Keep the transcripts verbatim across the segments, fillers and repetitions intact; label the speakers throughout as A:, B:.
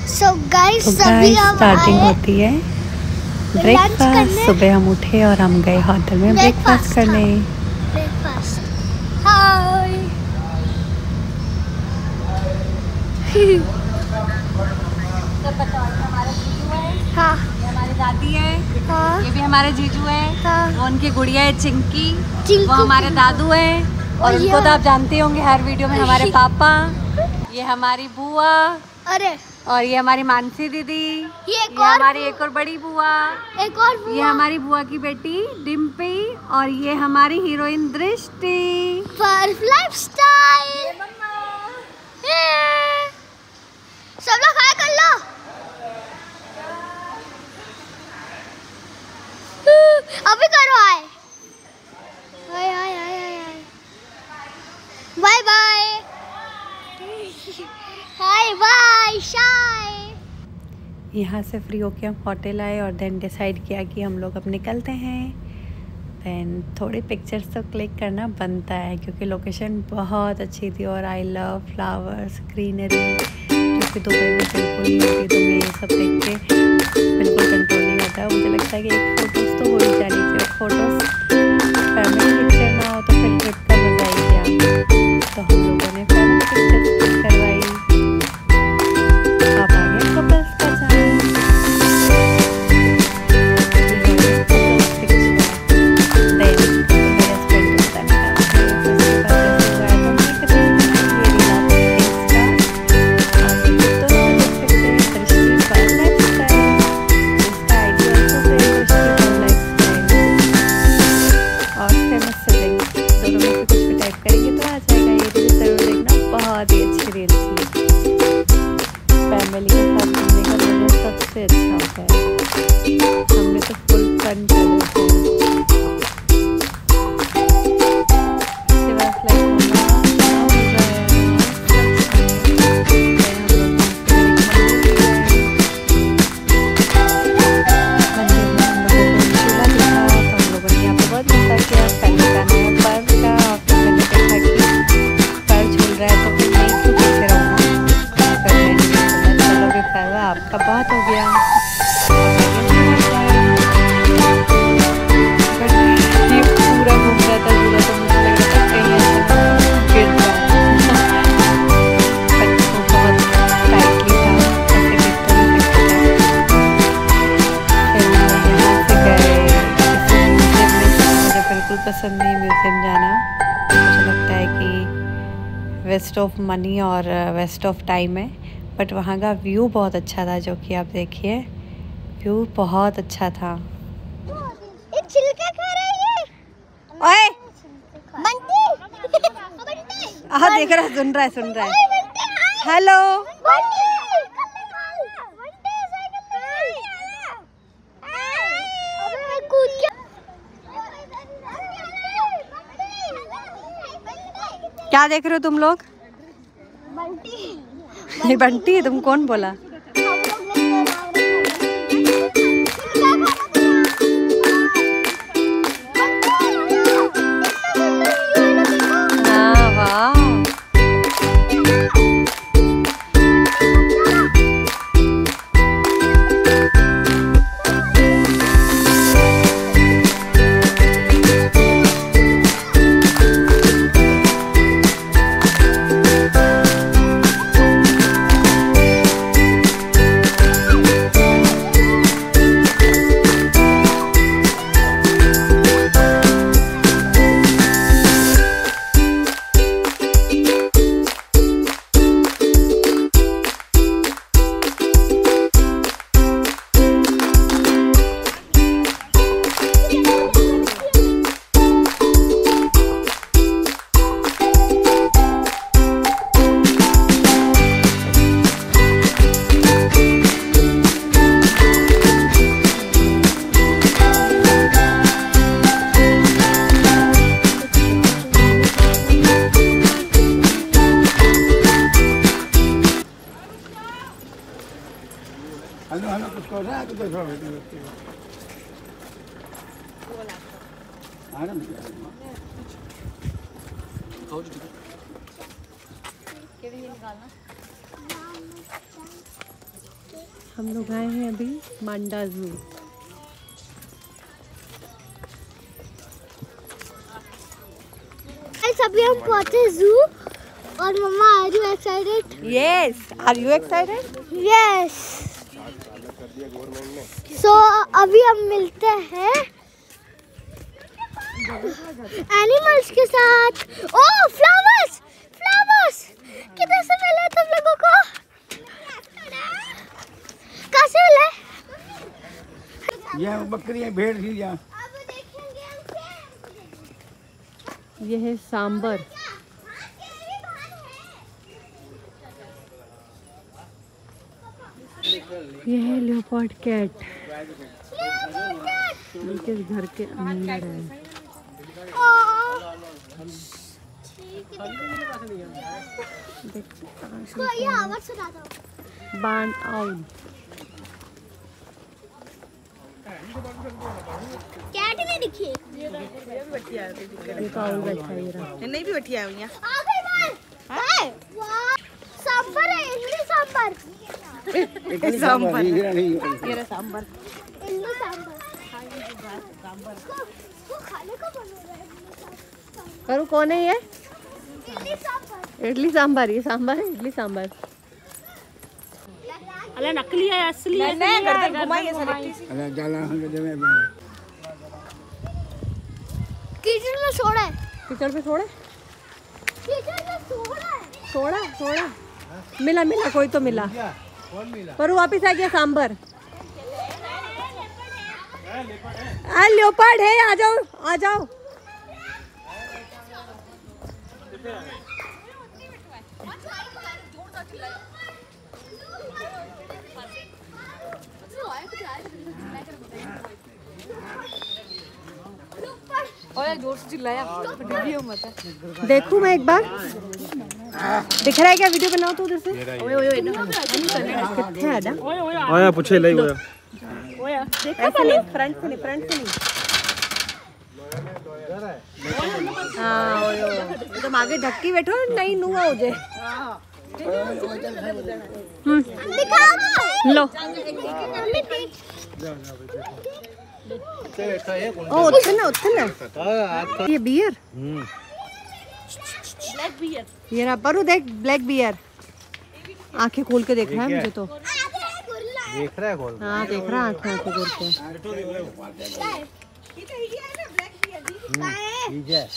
A: So guys,
B: तो guys starting होती है ब्रेकफास्ट। सुबह हम उठे और हम गए होटल में ब्रेकफास्ट करने।
A: ब्रेकफास्ट हाय
C: सब बताओ, हमारे जीजू है,
A: हाँ,
C: ये हमारी दादी है,
A: हाँ,
C: ये भी हमारे जीजू है,
A: हाँ,
C: वो उनकी गुड़िया है चिंकी,
A: चिंकू,
C: वो हमारे दादू है और
A: और
C: उनको तो आप जानते होंगे हर वीडियो में हमारे पापा। ये हमारी बुआ,
A: अरे
C: और ये हमारी मानसी दीदी,
A: ये
C: ये
A: एक और
C: हमारी एक और बड़ी बुआ,
A: एक और बुआ।
C: ये हमारी बुआ की बेटी डिम्पी, और ये हमारी हीरोइन दृष्टि।
A: पर्फ लाइफस्टाइल। सब लोग हाय कर लो। अभी करो hi hi hi hi hi bye bye hi bye शाय।
B: यहाँ से फ्री होके हम होटल आए और देन डिसाइड किया कि हम लोग अब निकलते हैं। देन थोड़ी पिक्चर्स तो क्लिक करना बनता है क्योंकि लोकेशन बहुत अच्छी थी और आई लव फ्लावर्स ग्रीनरी जो कि दुबई में बिल्कुल नहीं होती। तो मैं ये सब देख के बिल्कुल कंट्रोल नहीं होता है। मुझे लगता है कि एक फ़ोटोज़ तो हो ही जानी चाहिए। फ़ोटोज़ फैमिली पिक्चर ना हो तो फिर ट्रिप का मज़ा ही क्या। तो हम लोगों ने फैमिली पिक्चर्स क्लिक करवाई। अब आ गया कपल्स का चांस। फैमिली के साथ घूमने का मजा सबसे अच्छा होता है। हमने तो फुल फन कर आपका बहुत हो गया। ये पूरा घूम रहा था पूरा, तो मुझे लग रहा था कहीं ऐसा गिर जाए। बच्चों बहुत टाइटली था, ऐसे गिरता नहीं सकता। फिर हम यहाँ से गए किसी म्यूजियम में। मुझे बिल्कुल पसंद नहीं म्यूजियम जाना। मुझे लगता है कि वेस्ट ऑफ मनी और वेस्ट ऑफ टाइम है। बट वहाँ का व्यू बहुत अच्छा था, जो कि आप देखिए व्यू बहुत अच्छा था।
A: ये छिलका खा रही है।
B: ओए
A: बंटी बंटी
B: हाँ देख रहा है, सुन रहा है सुन रहा है। हेलो क्या देख रहे हो तुम लोग? ये बंटी, तुम कौन बोला? हाँ वाह।
D: हेलो हेलो कुछ कर रहा है तो देखो आ रहा है।
C: हम लोग आए हैं अभी मांडा जू।
A: अभी हम पहुंचे जू और मम्मा are you excited?
C: Yes, are you excited?
A: Yes. So अभी हम मिलते हैं एनिमल्स के साथ। ओह फ्लावर्स, फ्लावर्स किधर से मिले तुम लोगों को? कहाँ से मिले?
D: ये बकरियां भेड़ थी यहाँ।
C: ये है सांबर। ये है लेपर्ड कैट, इनके घर के अंदर है। बान आउल
A: कैट नहीं दिखी।
C: ये तो आउल बैठा है ये रहा।
B: नहीं भी बैठी हुई हैं।
A: आ गई बाल। है वाह, सांबर है, इडली सांबर।
D: इडली सांभर ये नहीं
B: ये रहा सांबर।
A: इडली सांबर वो खाने को बन रहा है।
C: करूँ कौन है ये?
A: इडली सांबर।
C: इडली सांबर, ये सांबर है, इडली सांबर।
B: अरे नकली है असली है। नहीं गर्दन घुमाइए सर।
D: अरे जाला हम के में
A: किचन में सोड़ा है।
C: किचड़ पे छोड़े?
A: किचन में सोड़ा है।
C: छोड़ा छोड़ा मिला मिला, कोई तो मिला। पर वापिस आ गया सांबर। आ लेपर्ड है, आ जाओ आ जाओ।
B: और जोर से चिल्लाया वीडियो मत है।
C: देखूं मैं एक बार, दिख रहा है क्या? वीडियो बनाओ तो उधर से।
B: ओए ओए ओए
C: कितने है ना?
E: आया पूछे ले ओया
B: ओए
C: ऐसे नहीं, फ्रंट से नहीं, फ्रंट से नहीं। हाँ ओए ओए, तुम आगे ढक के बैठो, नहीं नुआ हो जाए। लो ओ उत्थे ना, उत्थे ना। ये बियर,
B: ब्लैक बियर।
C: ये रहा परू, देख ब्लैक बियर। आंखें खोल के देख रहा है मुझे तो।
E: देख रहा है कौन?
C: हाँ देख रहा है, आंखें आंखें खोल के।
E: ठीक है।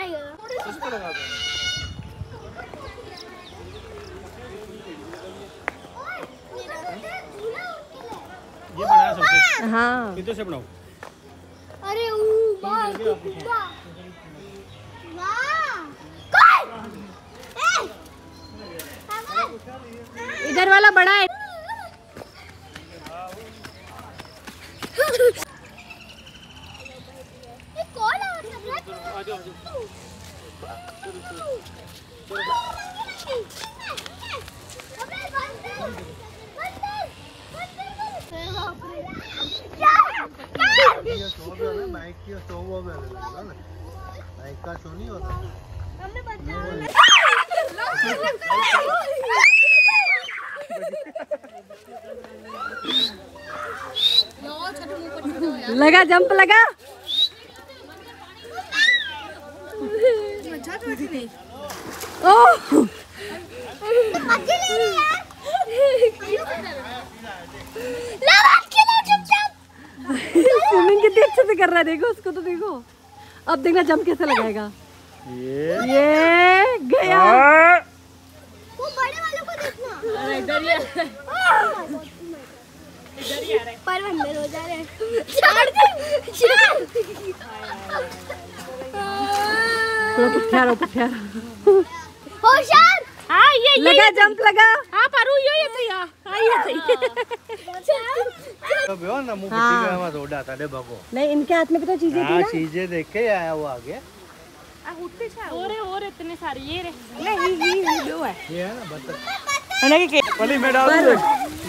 E: ये बनाया सबसे।
C: हाँ
E: इधर से बनाओ।
A: अरे ऊ वाह कुत्ता। वाह कोई ए हमारे
C: इधर वाला बड़ा है।
A: ये कौन है? मतलब
E: आ जाओ
A: अबे बंदर बंदर
E: ये शो भी है, माइक की शो वो भी है ना। माइक का शो नहीं होता।
A: हमने बचाया।
C: लगा जंप लगा। ओह स्विमिंग कितनी अच्छे से कर रहा है, देखो उसको तो देखो। अब देखना जंप कैसे लगाएगा।
E: ये
C: ये गया।
A: वो बड़े वालों को देखना।
B: इधर ही है।
A: पर अंदर हो जा रहे हैं। छोड़ दे छोड़।
C: थोड़ा पुठिया रहो, पुठिया रहो।
A: होशियार।
B: हाँ ये ये
C: लगा जंप लगा।
B: हाँ पारू ये ये तो यार। हाँ ये
E: तो बेहो ना मुंह
C: हाँ।
E: पट्टी का मत उड़ा था दे भगो।
C: नहीं इनके हाथ में भी तो चीजें थी
E: हां
C: ना।
E: चीजें देख के आया वो आगे।
B: और और इतने सारे ये रे।
C: नहीं ये दो है।
E: ये है ना बता।
C: है कि
E: पली में डाल दे।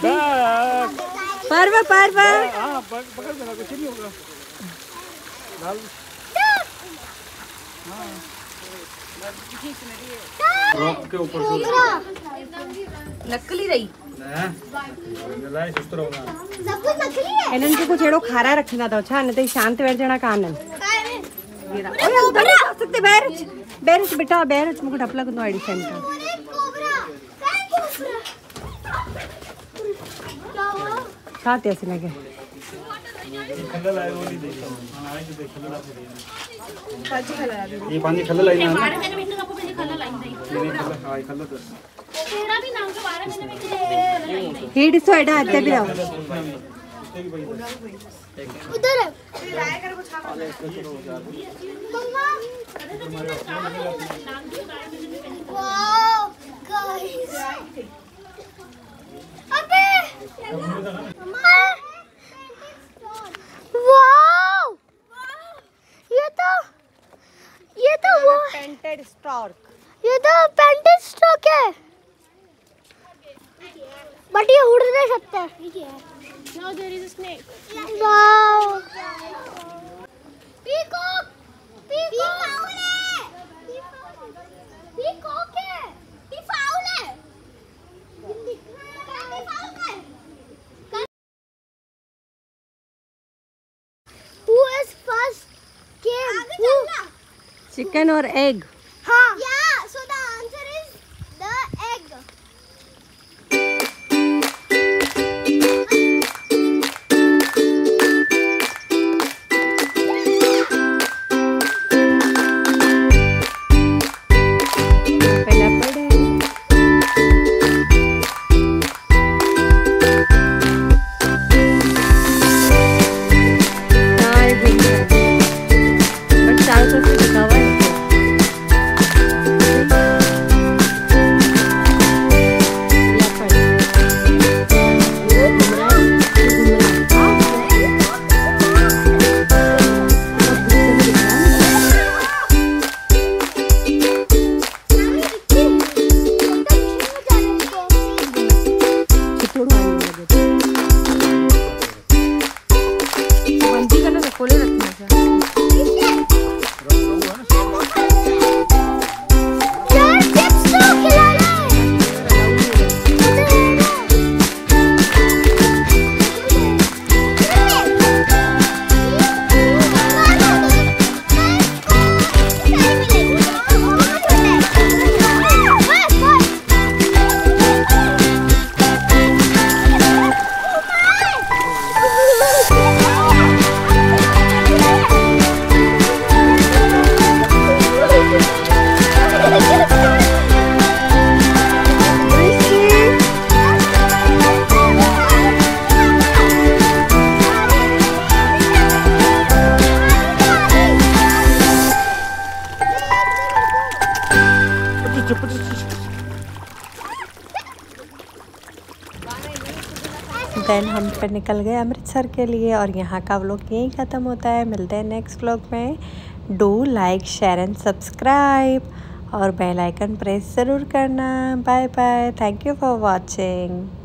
C: पर पर पर पर
E: हां पकड़ देना, कुछ नहीं होगा। डाल रॉक के ऊपर से
B: नकली रही।
A: सब कुछ नकली है।
C: इन्हनि खे कुछ अहिड़ो खाराए रखंदा अथव छा, न त शांति वेठ ॼणा कान्हनि। ॿाहिरि अच, ॿाहिरि अच बेटा, ॿाहिरि अच, मूंखे डपु लॻंदो आहे अहिड़ी शयुनि खां। छा थियसि हिनखे?
D: ये पानी खल लाई ना
C: ही ॾिसो हेॾा हिते बि रहो।
A: उधर है। वाओ गाइस, अबे वाओ, ये तो ये तो वो
C: पेंटेड स्टॉक,
A: ये तो पेंटेड स्टॉक है, बट ये उड़ नहीं सकता। Now there is a snake. Wow. Peacock. Peacock है. Peacock है. Peafowl है. Who is first came? Who?
C: Chicken और एग।
A: हाँ. Yeah. So the answer is the egg.
B: Then हम फिर निकल गए अमृतसर के लिए और यहाँ का व्लॉग यहीं ख़त्म होता है। मिलते हैं नेक्स्ट व्लॉग में। Do like share and subscribe और बेल आइकन प्रेस ज़रूर करना। Bye bye, thank you for watching.